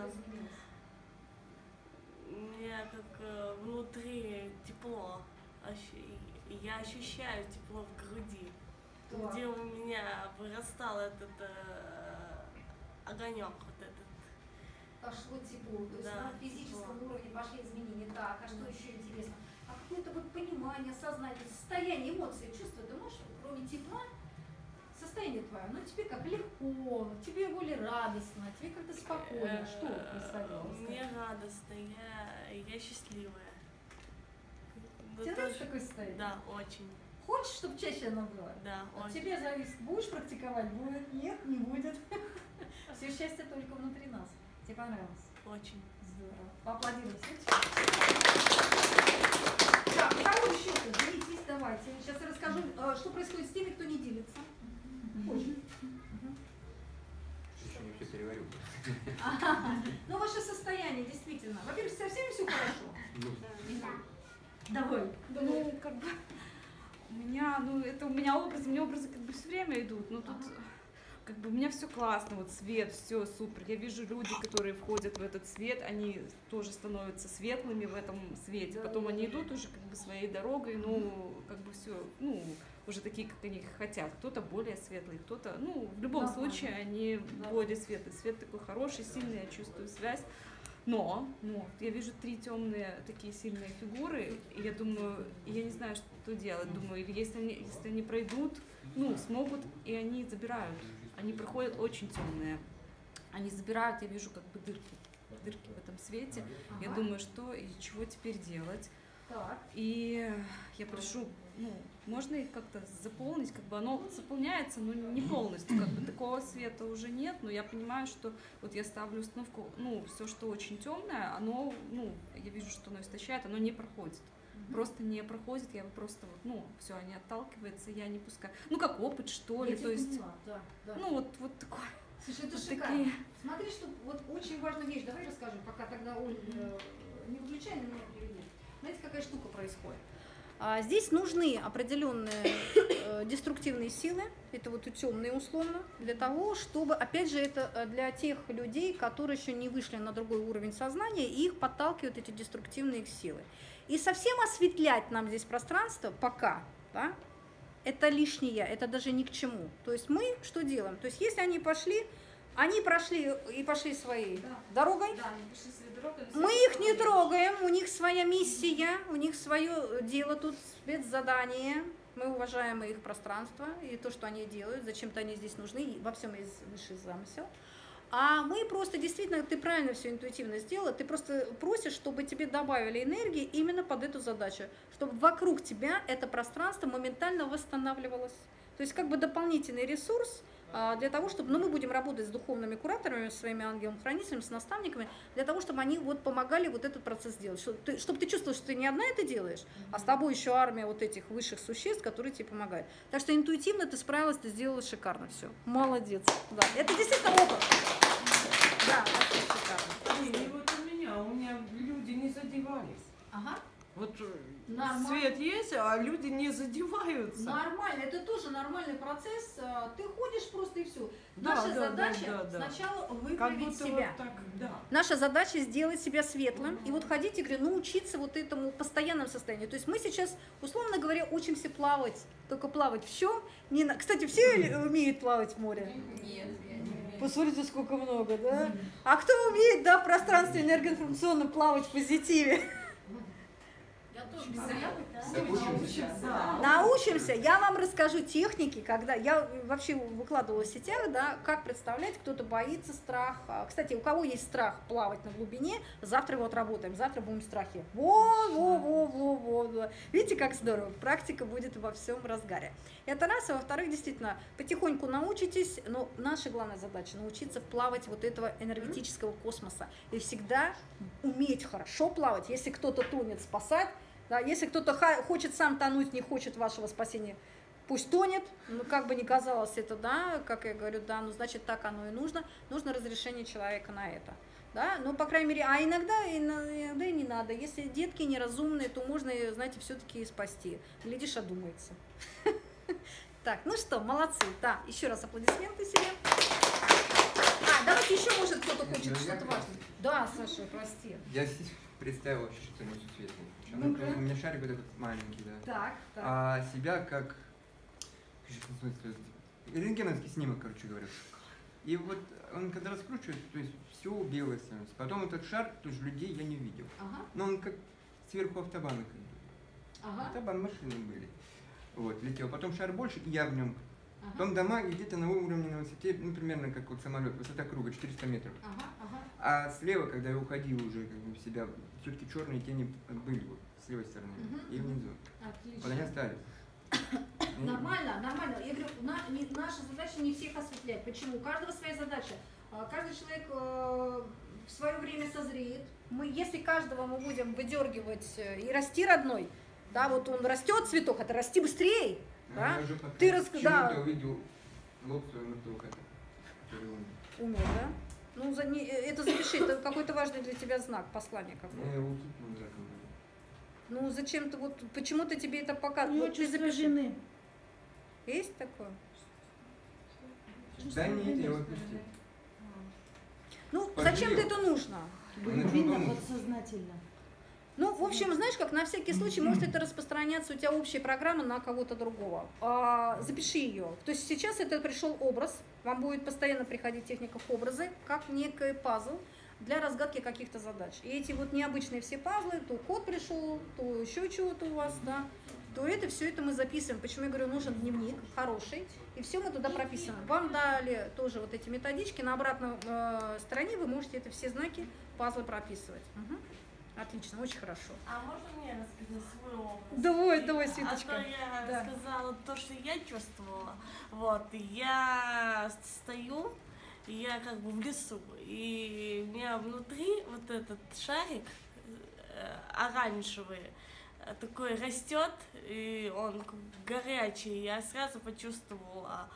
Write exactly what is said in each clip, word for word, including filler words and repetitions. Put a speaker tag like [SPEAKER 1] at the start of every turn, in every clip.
[SPEAKER 1] изменилось?
[SPEAKER 2] У меня как э, внутри тепло. Ощ- Я ощущаю тепло в груди.
[SPEAKER 1] Так.
[SPEAKER 2] Где у меня вырастал этот э, огонек вот этот.
[SPEAKER 1] Пошло тепло, то есть
[SPEAKER 2] Да,
[SPEAKER 1] на физическом
[SPEAKER 2] тепло.
[SPEAKER 1] уровне пошли изменения. Так, а что
[SPEAKER 2] Да.
[SPEAKER 1] еще интересно? А какое-то вот понимание, сознание, состояние, эмоции, чувства, ты можешь, кроме тепла, состояние твое, ну тебе как легко, тебе более радостно, тебе как-то спокойно, что представлялось?
[SPEAKER 2] Мне радостно, я, я счастливая. Да,
[SPEAKER 1] Тебе нравится
[SPEAKER 2] тоже-
[SPEAKER 1] такое состояние?
[SPEAKER 2] Да, очень.
[SPEAKER 1] Хочешь, чтобы чаще оно было?
[SPEAKER 2] Да,
[SPEAKER 1] От
[SPEAKER 2] очень.
[SPEAKER 1] тебя зависит, будешь практиковать, будет, нет, не будет. Все счастье только внутри нас. Тебе понравилось?
[SPEAKER 2] Очень.
[SPEAKER 1] Здорово. Поаплодируйте. Так, второй счет, делитесь, давайте. Сейчас я расскажу, э, что происходит с теми, кто не делится. Позже.
[SPEAKER 3] Еще не все переварю.
[SPEAKER 1] Ну, ваше состояние, действительно. Во-первых, со всеми все хорошо.
[SPEAKER 3] Ну,
[SPEAKER 1] Давай.
[SPEAKER 4] Ну, как бы, у меня, ну, это у меня образы, у меня образы как бы все время идут, но тут, как бы, у меня все классно, вот свет, все супер. Я вижу люди, которые входят в этот свет, они тоже становятся светлыми в этом свете,
[SPEAKER 1] Да,
[SPEAKER 4] потом
[SPEAKER 1] да,
[SPEAKER 4] они
[SPEAKER 1] да.
[SPEAKER 4] идут уже как бы своей дорогой, ну, как бы все, ну, уже такие, как они хотят. Кто-то более светлый, кто-то, ну, в любом
[SPEAKER 1] Да,
[SPEAKER 4] случае,
[SPEAKER 1] да.
[SPEAKER 4] они
[SPEAKER 1] Да.
[SPEAKER 4] более светлый. Свет такой хороший, сильный, я чувствую связь. Но, но я вижу три темные такие сильные фигуры, и я думаю, я не знаю, что делать. Думаю, или если они, если они пройдут, ну, смогут, и они забирают. Они проходят очень темные. Они забирают, я вижу как бы дырки, дырки в этом свете. Я
[SPEAKER 1] Ага.
[SPEAKER 4] думаю, что и чего теперь делать.
[SPEAKER 1] Так.
[SPEAKER 4] И я прошу, ну, можно их как-то заполнить, как бы оно заполняется, но не полностью, как бы такого света уже нет, но я понимаю, что вот я ставлю установку, ну, все, что очень темное, оно, ну, я вижу, что оно истощает, оно не проходит. Просто не проходит, я просто вот, ну, все, они отталкиваются, я не пускаю. Ну, как опыт, что ли,
[SPEAKER 1] Я
[SPEAKER 4] то
[SPEAKER 1] тебя
[SPEAKER 4] есть,
[SPEAKER 1] поняла, да, да.
[SPEAKER 4] ну, вот, вот такое.
[SPEAKER 1] Слушай, это
[SPEAKER 4] вот
[SPEAKER 1] шикарно.
[SPEAKER 4] такие.
[SPEAKER 1] Смотри, что вот очень важная вещь. Давай расскажем, пока тогда Оль э, не выключай, но меня приведет. Знаете, какая штука происходит? А, здесь нужны определенные э, деструктивные силы, это вот темные условно, для того, чтобы, опять же, это э, для тех людей, которые еще не вышли на другой уровень сознания, и их подталкивают эти деструктивные силы. И совсем осветлять нам здесь пространство пока, да, это лишнее, это даже ни к чему. То есть мы что делаем? То есть если они пошли, они прошли и пошли своей
[SPEAKER 4] Да.
[SPEAKER 1] дорогой,
[SPEAKER 4] Да, они пошли своей дорогой.
[SPEAKER 1] мы их не трогаем, у них своя миссия, у них свое дело тут, спецзадание, мы уважаем их пространство и то, что они делают, зачем-то они здесь нужны, и во всем есть высший замысел. А мы просто, действительно, ты правильно все интуитивно сделала, ты просто просишь, чтобы тебе добавили энергии именно под эту задачу, чтобы вокруг тебя это пространство моментально восстанавливалось. То есть как бы дополнительный ресурс а, для того, чтобы, ну, мы будем работать с духовными кураторами, с своими ангелами-хранителями, с наставниками, для того, чтобы они вот помогали вот этот процесс делать, чтобы ты, чтобы ты чувствовал, что ты не одна это делаешь, а с тобой еще армия вот этих высших существ, которые тебе помогают. Так что интуитивно ты справилась, ты сделала шикарно все. Молодец. Да. Это действительно опыт. Да, вообще шикарно.
[SPEAKER 5] Не, не вот у меня, у меня люди не задевались.
[SPEAKER 1] Ага.
[SPEAKER 5] Вот э,
[SPEAKER 1] Нормально.
[SPEAKER 5] свет есть, а люди не задеваются.
[SPEAKER 1] Нормально, это тоже нормальный процесс. а, Ты ходишь просто и все.
[SPEAKER 5] Да,
[SPEAKER 1] Наша
[SPEAKER 5] да,
[SPEAKER 1] задача
[SPEAKER 5] да, да, да.
[SPEAKER 1] сначала
[SPEAKER 5] Как
[SPEAKER 1] выправить
[SPEAKER 5] будто
[SPEAKER 1] себя.
[SPEAKER 5] вот так, да.
[SPEAKER 1] Наша задача сделать себя светлым и вот ходить и говорю, научиться вот этому постоянному состоянию. То есть мы сейчас, условно говоря, учимся плавать. Только плавать в чем? Не на... Кстати, все умеют плавать в море?
[SPEAKER 4] Нет,
[SPEAKER 1] Посмотрите, сколько много, да? А кто умеет, да, в пространстве энергоинформационном плавать в позитиве?
[SPEAKER 4] Я тоже
[SPEAKER 3] Да.
[SPEAKER 1] Научимся. Я вам расскажу техники, когда я вообще выкладывала в сетях, да, как представлять, кто-то боится страха. Кстати, у кого есть страх плавать на глубине, завтра его отработаем, завтра будем в страхе. Во, во, во, во, во, во. Видите, как здорово, практика будет во всем разгаре. Это раз, а во-вторых, действительно, потихоньку научитесь, но наша главная задача научиться плавать вот этого энергетического космоса. И всегда уметь хорошо плавать, если кто-то тонет, спасать. Да, если кто-то хочет сам тонуть, не хочет вашего спасения, пусть тонет, ну, как бы ни казалось это, да, как я говорю, да, ну, значит, так оно и нужно, нужно разрешение человека на это, да, ну, по крайней мере, а иногда, иногда и не надо, если детки неразумные, то можно, знаете, все-таки спасти, глядишь, одумается. Так, ну что, молодцы, да, еще раз аплодисменты себе. А, давайте еще, может, кто-то кто хочет
[SPEAKER 3] Ну, я
[SPEAKER 1] что-то
[SPEAKER 3] как-
[SPEAKER 1] важное. Да, Саша, прости.
[SPEAKER 3] Я с- представил вообще что-то несусветное. Ну,
[SPEAKER 1] Ну-ка.
[SPEAKER 3] у меня шарик вот этот маленький, да.
[SPEAKER 1] Так, так.
[SPEAKER 3] А себя как... Рентгеновский снимок, короче говоря. И вот он когда раскручивает, то есть все белое становится. Потом этот шар, тоже людей я не видел.
[SPEAKER 1] Ага,
[SPEAKER 3] Но он как сверху автобана как бы.
[SPEAKER 1] ага,
[SPEAKER 3] Автобан, машины были. Вот, летел. Потом шар больше, и я в нем.
[SPEAKER 1] ага,
[SPEAKER 3] Потом дома где-то на уровне, на высоте, ну, примерно как вот самолет, высота круга, четыреста метров.
[SPEAKER 1] ага, ага.
[SPEAKER 3] А слева, когда я уходил уже как бы в себя, все-таки черные тени были вот с левой стороны
[SPEAKER 1] Мгм,
[SPEAKER 3] и внизу.
[SPEAKER 1] Отлично.
[SPEAKER 3] Вот они остались. Ну,
[SPEAKER 1] Нормально, нормально. Я говорю, на- не- наша задача не всех осветлять. Почему? У каждого своя задача. А, Каждый человек э, в свое время созреет. Мы, если каждого мы будем выдергивать э, и расти родной, да, вот он растет цветок, это расти быстрее, да?
[SPEAKER 3] я уже пока
[SPEAKER 1] Ты рас-
[SPEAKER 3] чему-то
[SPEAKER 1] да.
[SPEAKER 3] увидел лоб своего только это. перелом.
[SPEAKER 1] Умер, да? Ну, за, не, это запиши, это какой-то важный для тебя знак, послание
[SPEAKER 3] Я
[SPEAKER 1] какое.
[SPEAKER 3] его кипнул раком.
[SPEAKER 1] Ну, зачем ты вот, почему-то тебе это
[SPEAKER 6] У
[SPEAKER 1] показывает?
[SPEAKER 6] нее
[SPEAKER 1] Вот ты
[SPEAKER 6] чувство
[SPEAKER 1] запиши.
[SPEAKER 6] вины.
[SPEAKER 1] Есть такое?
[SPEAKER 6] Чувство
[SPEAKER 3] Да нет,
[SPEAKER 6] вины
[SPEAKER 3] я его
[SPEAKER 6] страдает.
[SPEAKER 3] отпустил.
[SPEAKER 1] Ну,
[SPEAKER 3] Пожалел.
[SPEAKER 1] зачем ты это нужно?
[SPEAKER 3] Он начал
[SPEAKER 6] Вина
[SPEAKER 3] думать.
[SPEAKER 6] подсознательно.
[SPEAKER 1] Ну, в общем, знаешь, как на всякий случай может это распространяться, у тебя общая программа на кого-то другого. А, запиши ее. То есть сейчас это пришел образ, вам будет постоянно приходить техника в образы, как некий пазл для разгадки каких-то задач. И эти вот необычные все пазлы, то код пришел, то еще чего-то у вас, да, то это все это мы записываем. Почему я говорю, нужен дневник хороший, и все мы туда прописываем. Вам дали тоже вот эти методички, на обратной э, стороне вы можете это все знаки, пазлы прописывать. Мгм. Отлично, очень хорошо.
[SPEAKER 2] А можно мне рассказать свой образ?
[SPEAKER 1] Давай, давай,
[SPEAKER 2] А
[SPEAKER 1] Светочка.
[SPEAKER 2] то я
[SPEAKER 1] Да.
[SPEAKER 2] сказала то, что я чувствовала. Вот, я стою, я как бы в лесу, и у меня внутри вот этот шарик э, оранжевый э, такой растет, и он как бы горячий. Я сразу почувствовала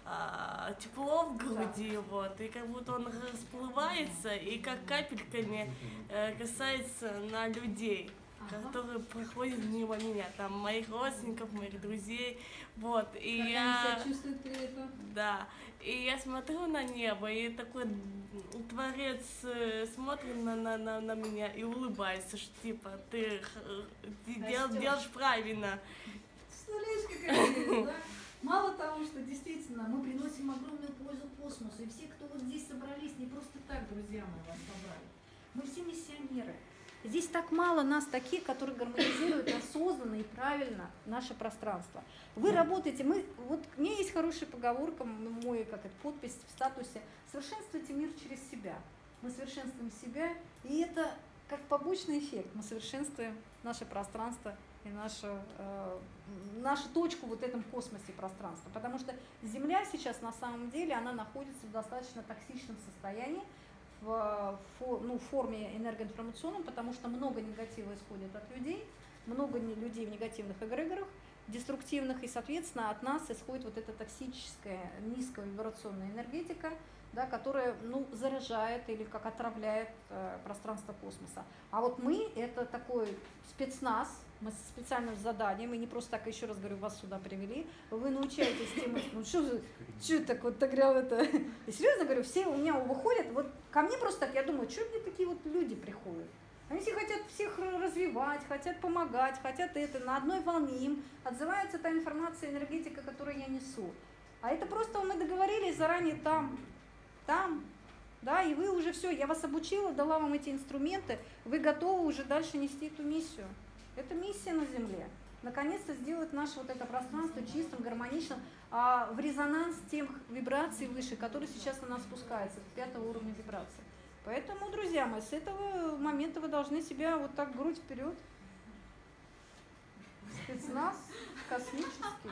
[SPEAKER 2] а, тепло в груди, вот, и как будто он расплывается, и как капельками э, касается на людей,
[SPEAKER 1] Ага.
[SPEAKER 2] которые проходят мимо меня, там, моих родственников, моих друзей, вот, и
[SPEAKER 1] Как
[SPEAKER 2] я...
[SPEAKER 1] они себя чувствуют при этом?
[SPEAKER 2] Да, и я смотрю на небо, и такой творец э, смотрит на, на, на, на меня и улыбается, что типа ты, х- ты дел-
[SPEAKER 1] Растёшь.
[SPEAKER 2] делаешь правильно.
[SPEAKER 1] Представляешь, какая прелесть, да? Мало того, что действительно мы приносим огромную пользу космосу, и все, кто вот здесь собрались, не просто так, друзья мои, вас собрали. Мы все миссионеры. Здесь так мало нас таких, которые гармонизируют осознанно и правильно наше пространство. Вы работаете, мы, вот у меня есть хорошая поговорка, мой, как это, подпись в статусе: совершенствуйте мир через себя. Мы совершенствуем себя, и это как побочный эффект. Мы совершенствуем наше пространство и нашу, э, нашу точку вот в этом космосе пространства. Потому что Земля сейчас на самом деле, она находится в достаточно токсичном состоянии, в фо- ну, форме энергоинформационном, потому что много негатива исходит от людей, много не- людей в негативных эгрегорах, деструктивных, и, соответственно, от нас исходит вот эта токсическая низковибрационная энергетика, да, которая, ну, заражает или как отравляет э, пространство космоса. А вот мы — это такой спецназ, мы с специальным заданием, и не просто так, еще раз говорю, вас сюда привели, вы научаетесь тем, ну что же, что так вот, так говорю, это, и серьезно говорю, все у меня выходят, вот ко мне просто так, я думаю, что мне такие вот люди приходят? Они все хотят всех развивать, хотят помогать, хотят это, на одной волне им отзывается та информация, энергетика, которую я несу. А это просто мы договорились заранее там, там, да, и вы уже все, я вас обучила, дала вам эти инструменты, вы готовы уже дальше нести эту миссию. Это миссия на Земле. Наконец-то сделать наше вот это пространство чистым, гармоничным, а в резонанс тех вибраций выше, которые сейчас на нас спускаются, с пятого уровня вибраций. Поэтому, друзья мои, с этого момента вы должны себя вот так грудь вперед. Спецназ космический.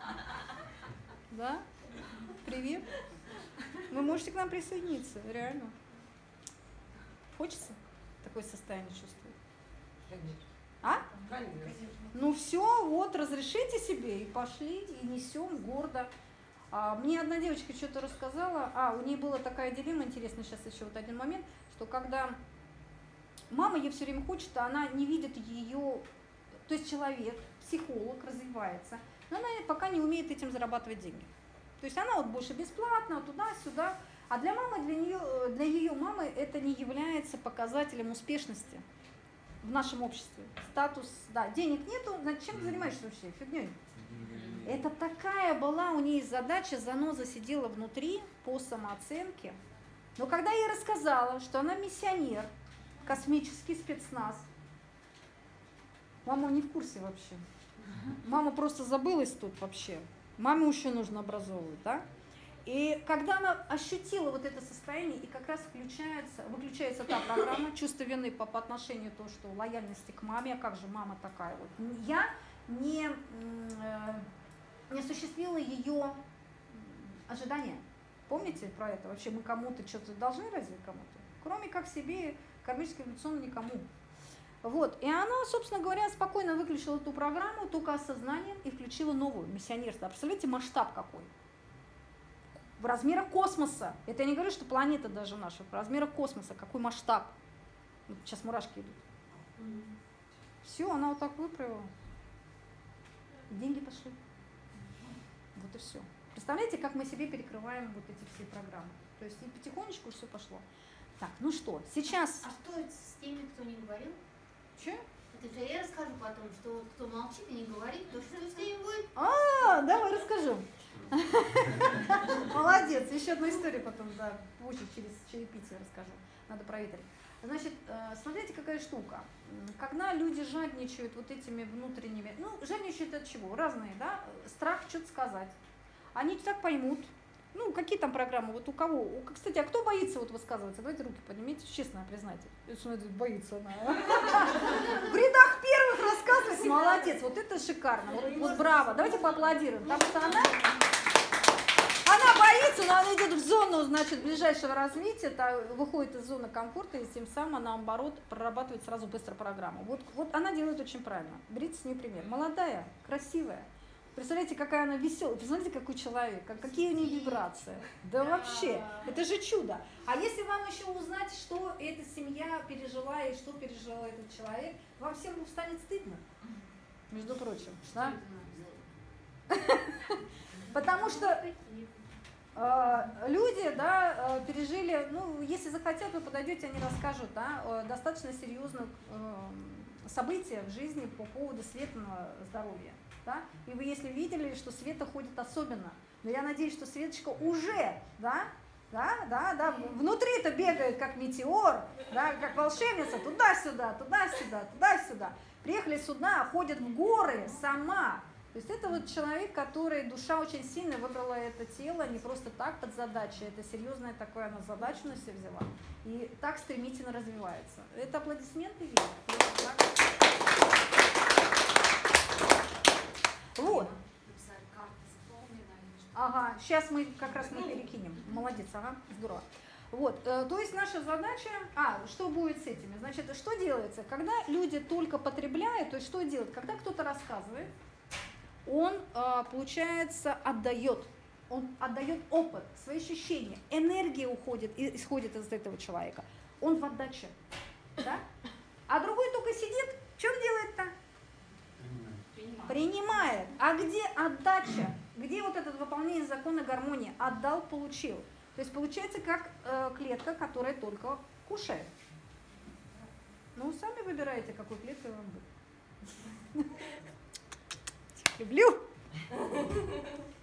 [SPEAKER 1] Да? Привет. Вы можете к нам присоединиться, реально. Хочется такое состояние чувствовать? А? Ну все, вот, разрешите себе, и пошли, и несем гордо. А, мне одна девочка что-то рассказала, а, у нее была такая дилемма, интересно, сейчас еще вот один момент, что когда мама ей все время хочет, а она не видит ее, то есть человек, психолог развивается, но она пока не умеет этим зарабатывать деньги. То есть она вот больше бесплатно, туда-сюда, А для мамы, для нее, для ее мамы это не является показателем успешности в нашем обществе. Статус, да, денег нету, значит, чем ты занимаешься вообще? Фигней. Это такая была у нее задача, заноза сидела внутри по самооценке. Но когда я ей рассказала, что она миссионер, космический спецназ, мама не в курсе вообще. Мама просто забылась тут вообще. Маме еще нужно образовывать, да? И когда она ощутила вот это состояние, и как раз включается, выключается та программа чувство вины по, по отношению к тому, что лояльности к маме, а как же мама такая вот. Я не, э, не осуществила ее ожидания. Помните про это? Вообще мы кому-то что-то должны разве кому-то? Кроме как себе, кармически эволюционно никому. Вот. И она, собственно говоря, спокойно выключила ту программу, только осознанием, и включила новую, миссионерство. Представляете, масштаб какой? В размерах космоса. Это я не говорю, что планета даже наша. В размерах космоса. Какой масштаб. Вот сейчас мурашки идут. Все, она вот так выправила. Деньги пошли. Вот и все. Представляете, как мы себе перекрываем вот эти все программы. То есть и потихонечку все пошло. Так, ну что, сейчас...
[SPEAKER 6] А что это с теми, кто не говорил?
[SPEAKER 1] Че?
[SPEAKER 6] Это же я расскажу потом, что вот кто молчит и не говорит, то что с ними будет?
[SPEAKER 1] А, давай расскажу. Молодец, еще одну историю потом, да, позже через чаепитие расскажу. Надо проветрить. Значит, смотрите, какая штука. Когда люди жадничают вот этими внутренними, ну, жадничают от чего? Разные, да? Страх что-то сказать. Они так поймут. Ну, какие там программы? Вот у кого? У, кстати, а кто боится вот высказываться? Давайте руки поднимите, честно признайте. Боится она. В рядах первых рассказывать, молодец, вот это шикарно. Вот, вот браво. Давайте поаплодируем. Потому что она, она боится, но она идет в зону, значит, ближайшего развития, та, выходит из зоны комфорта, и тем самым она, наоборот, прорабатывает сразу быстро программу. Вот, вот она делает очень правильно. Берите с нее пример. Молодая, красивая. Представляете, какая она веселая, представляете, какой человек, какие у нее вибрации. Да вообще, это же чудо. А если вам еще узнать, что эта семья пережила и что пережил этот человек, вам всем станет стыдно, между прочим. Да? Потому что э, люди, да, пережили, ну, если захотят, вы подойдете, они расскажут, да, достаточно серьезных э, событий в жизни по поводу светлого здоровья. Да? И вы, если видели, что Света ходит особенно, но я надеюсь, что Светочка уже, да, да, да, да, внутри-то бегает как метеор, да, как волшебница, туда-сюда, туда-сюда, туда-сюда. Приехали сюда, ходит в горы сама. То есть это вот человек, который, душа очень сильно выбрала это тело, не просто так под задачей, это серьезная такая она задачу на себя взяла. И так стремительно развивается. Это аплодисменты вверх. Вот. Ага, сейчас мы как раз мы перекинем. Молодец, ага, здорово. Вот, э, то есть наша задача, а, что будет с этими? Значит, что делается? Когда люди только потребляют, то есть что делать? Когда кто-то рассказывает, он, э, получается, отдает, он отдает опыт, свои ощущения, энергия уходит, исходит из этого человека. Он в отдаче, да? А другой только сидит, что он делает-то? Принимает. А где отдача? Где вот это выполнение закона гармонии? Отдал, получил. То есть получается как э, клетка, которая только кушает. Ну, сами выбираете, какой клеткой вам быть. Люблю.